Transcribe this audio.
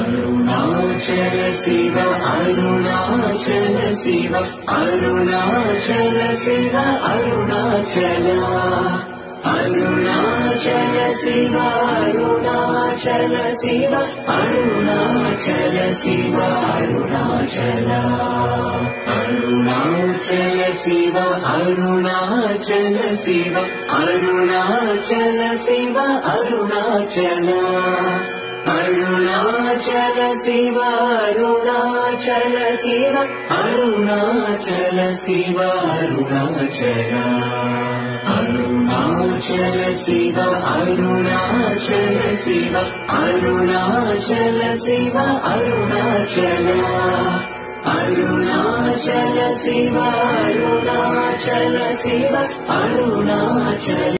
Arunachal Shiv Arunachal Shiv Arunachal Shiv Arunachal Arunachal Shiv Arunachal Shiv Arunachal Shiv Arunachal Arunachal Shiv Arunachal Shiv Arunachal Shiv Arunachal Arunachal Shiv Arunachal Shiv Arunachal Shiv Arunachal Arunachal Shiv Arunachal Shiv Arunachal Shiv Arunachal Arunachal Shiv Arunachal Shiv Arunachal